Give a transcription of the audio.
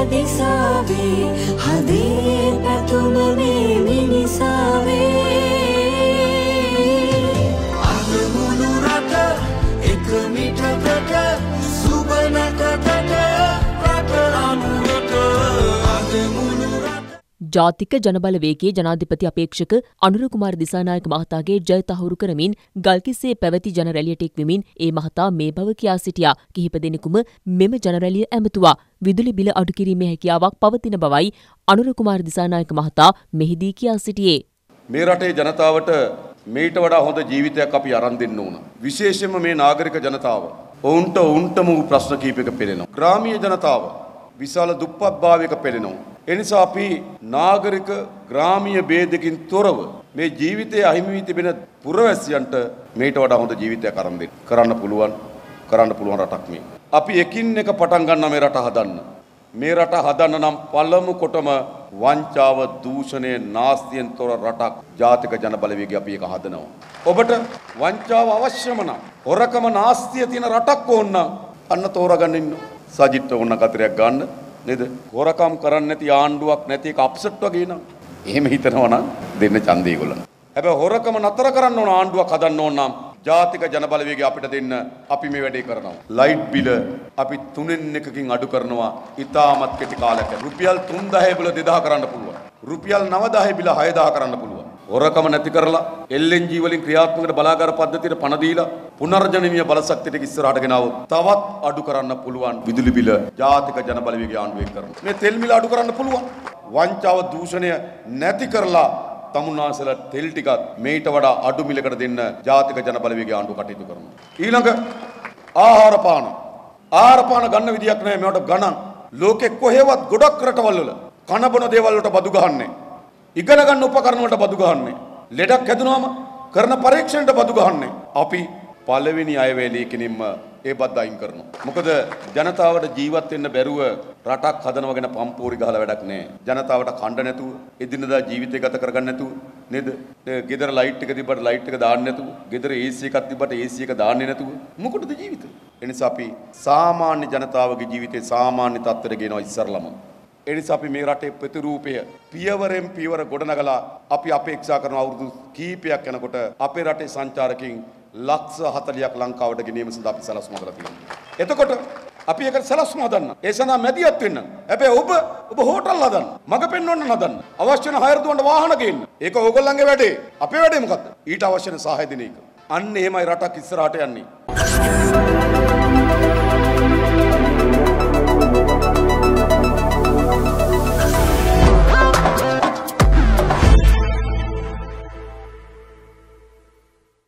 දිසාවේ හදේ පැතුම මේ මිනිසාවේ අනුමුණු රට එක මිටකට සුබනකට රට අනුරට අනුමුණු ජාතික ජනබලවේගයේ ජනාධිපති අපේක්ෂක අනුර කුමාර දිසානායක මහතාගේ ජය තහවුරු කරමින් ගල්කිස්සේ පැවති ජන රැළියට එක්වෙමින් ඒ මහතා මේ බව කියා සිටියා. කිහිප දෙනෙකුම මෙම ජන රැළිය ඇමතුවා. විදුලි බිල අඩු කිරීමේ හැකියාවක් පවතින බවයි අනුර කුමාර දිසානායක මහතා මෙහිදී කියා සිටියේ. මේ රටේ ජනතාවට මේට වඩා හොඳ ජීවිතයක් අපි අරන් දෙන්න ඕන. විශේෂයෙන්ම මේ නාගරික ජනතාව. ඔවුන්ටම ප්‍රශ්න කීපයක පෙළෙනවා. ග්‍රාමීය ජනතාව විශාල දුප්පත්භාවයක පෙළෙනවා. එනිසා අපි නාගරික ග්‍රාමීය ભેදකින් තොරව මේ ජීවිතයේ අහිමි වී තිබෙන පුරවැසියන්ට මේට වඩා හොඳ ජීවිතයක් අරන් දෙන්න. කරන්න පුළුවන් රටක් මේ. අපි එකින් එක පටන් ගන්න මේ රට හදන්න. මේ රට හදන්න නම් පළමු කොටම වංචාව, දූෂණය, නාස්තියෙන් තොර රටක් ජාතික ජන බලවේගය අපි එක හදනවා. ඔබට වංචාව අවශ්‍යම නම්, හොරකම නාස්තිය තියෙන රටක් ඕන නම් අන්න තෝරාගන්න ඉන්න. සජිත් ඕන කතරයක් ගන්න. නේද? හොරකම් කරන්නේ නැති ආණ්ඩුවක් නැති එක අප්සෙට් වගේ නං. එහෙම හිතනවා නම් දෙන්න ඡන්දය ඒගොල්ලන්. හැබැයි හොරකම නතර කරන්න ඕන ආණ්ඩුවක් හදන්න ඕන නම් ජාතික ජන බලවේගය අපිට දෙන්න අපි මේ වැඩේ කරනවා. ලයිට් බිල අපි 3/1කින් අඩු කරනවා. ඉතාමත් කෙටි කාලයක. රුපියල් 3000 බිල 2000 කරන්න පුළුවන්. රුපියල් 9000 බිල 6000 කරන්න පුළුවන්. හොරකම නැති කරලා LNG වලින් ක්‍රියාත්මක බලාගාර පද්ධතියට පණ දීලා පුනර්ජනනීය බලශක්තියට ඉස්සරහට ගෙනාවොත් තවත් අඩු කරන්න පුළුවන් විදුලි බිල ජාතික ජන බලවේගය ආණ්ඩුවෙන් කරනවා. මේ තෙල් මිල අඩු කරන්න පුළුවන්. වංචාව, දූෂණය නැති කරලා තමුන්නාසලා තෙල් ටිකත් මේට වඩා අඩු මිලකට දෙන්න ජාතික ජන බලවේගය ආණ්ඩුව කටයුතු කරනවා. ඊළඟ ආහාර පාන ගන්න විදියක් නැහැ. මේවට ගණන් ලෝකෙ කොහෙවත් ගොඩක් රටවල් වල කන බොන දේවල් වලට බදු ගහන්නේ. ඉගෙන ගන්න උපකරණ වලට බදු ගහන්නේ. ලෙඩක් හැදුනම කරන පරීක්ෂණයට බදු ගහන්නේ. අපි පළවෙනි අයවැයේදී කෙනින්ම ඒ බද්ද අයින් කරනවා. මොකද ජනතාවට ජීවත් වෙන්න බැරුව රටක් හදනවා ගැන පම්පෝරි ගහලා වැඩක් නැහැ. ජනතාවට කණ්ඩ නැතුව, එදිනදා ජීවිතය ගත කරගන්න නැතුව නේද? ගෙදර ලයිට් එක තිබ්බට ලයිට් එක දාන්න නැතුව, ගෙදර AC එකක් තිබ්බට AC එක දාන්නේ නැතුව මොකටද ජීවිතේ? එනිසා අපි සාමාන්‍ය ජනතාවගේ ජීවිතේ සාමාන්‍ය තත්ත්වයට ගෙනවා ඉස්සරලම. එනිසා අපි මේ රටේ ප්‍රතිරූපය පියවරෙන් පියවර ගොඩනගලා අපි අපේක්ෂා කරන අවුරුදු කීපයක් යනකොට අපේ රටේ සංචාරකයන් ලක්ෂ 40ක් ලංකාවට ගෙනීම සඳහා අපි සැලසුම් කරලා තියෙනවා. එතකොට අපි ඒකට සැලසුම් හදන්න. ඒ සඳහා මැදිහත් වෙන්න. හැබැයි ඔබ හෝටල් හදන්න. මග පෙන්වන්න හදන්න. අවශ්‍ය වෙන හයර දුවන්න වාහන ගේන්න. ඒක ඕගොල්ලන්ගේ වැඩේ. අපේ වැඩේ මොකද්ද? ඊට අවශ්‍ය වෙන සහාය දෙන එක. අන්න එහෙමයි රටක් ඉස්සරහට යන්නේ.